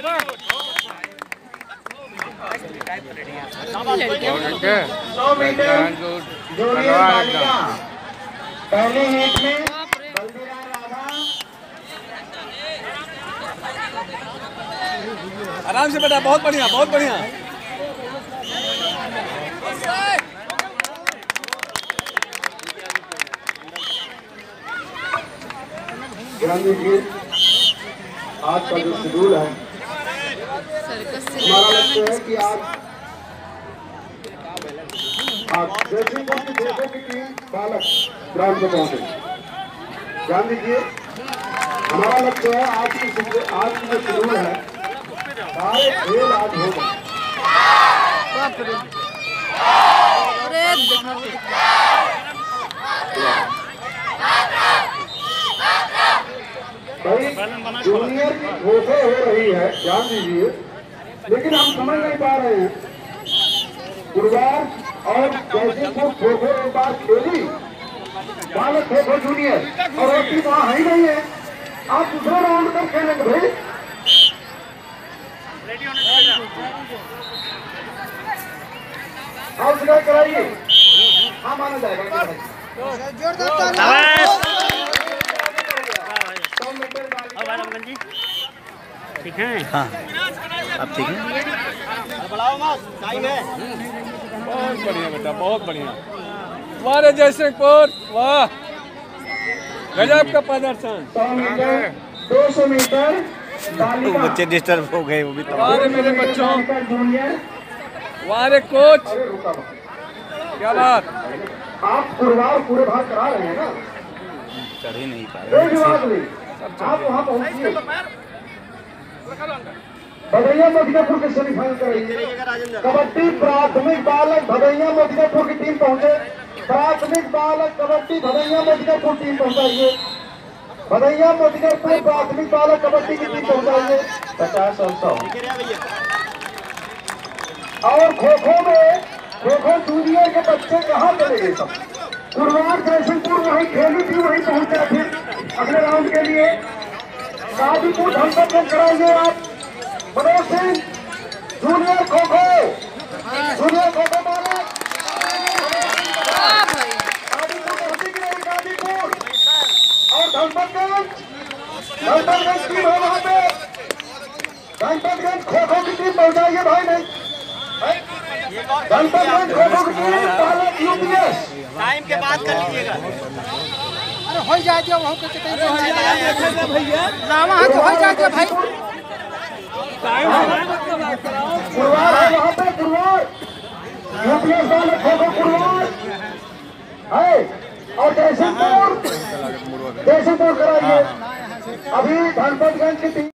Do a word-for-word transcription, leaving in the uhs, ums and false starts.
सौ metre junior बालिका पहले हीट में बल्दीराम राधा। आराम से बेटा, बहुत बढ़िया बहुत बढ़िया। ध्यान दीजिए, आज का जो शेड्यूल है हमारा लक्ष्य है कि आज आज जैसे कि देखो कि टीम बालक ग्राउंड पे पहुंचे। ध्यान दीजिए, हमारा लक्ष्य है आज की आज की जो शेड्यूल है सारे खेल आज होगा। भाई जूनियर की खो खो हो रही है, ध्यान दीजिए, लेकिन हम समझ नहीं पा रहे हैं। गुरुवार और जैसे को खो खो एक बार खेली बालक खो खो जूनियर और एक टीम वहाँ है ही नहीं है। आप दूसरा राउंड तक खेलेंगे भाई। आप सिलाई कराइए, हाँ माना जाएगा। ठीक है, हाँ अब ठीक है। बढ़ाओ मत, टाइम है। बहुत बढ़िया बेटा, बहुत बढ़िया। वाह रे जयसिंहपुर, वाह, गजब का प्रदर्शन। सौ मीटर, दो सौ मीटर बालिका। बच्चे डिस्टर्ब हो गए, वो भी तो। वाह रे मेरे बच्चों, जूनियर। वाह रे कोच, क्या बात। आप गुरुवार पूरे भाग करा रहे हैं ना, चढ़ ही नहीं पा रहे। आप वहाँ पहुँचिए। भदैया मधुपुर के सेमीफाइनल कराइए। कबड्डी प्राथमिक बालक भदैया मधुपुर की टीम पहुंचे। प्राथमिक बालक कबड्डी भदैया मधुपुर टीम पहुंचाइए। भदैया मधुपुर प्राथमिक बालक कबड्डी की टीम पहुंचाइए। पचास और सौ। और खो खो में खो खो जूनियर के बच्चे कहाँ चले गए सब? गुरुवार जयसिंहपुर वहीं खेली थी, वहीं पहुंचा थे अगले राउंड के लिए। गाजीपुर धनपत में कराइए आप। मनोज सिंह जूनियर खो खो जूनियर खो खो बालक गाजीपुर और धनपतगंज धनपतगंज टीम है वहाँ पे। धनपतगंज खो खो की टीम पहुँचाइए भाई। नहीं धनपतगंज खो खो की टीम बालक यूपीएस टाइम के बाद कर लीजिएगा। अरे हो जाए वहाँ के भैया रामा तो हो जाए भाई। गुरुवार है वहाँ पे, गुरुवार यूपीएस बालक खो खो गुरुवार है। और जयसिंहपुर जयसिंहपुर कराइए। अभी धनपतगंज की टीम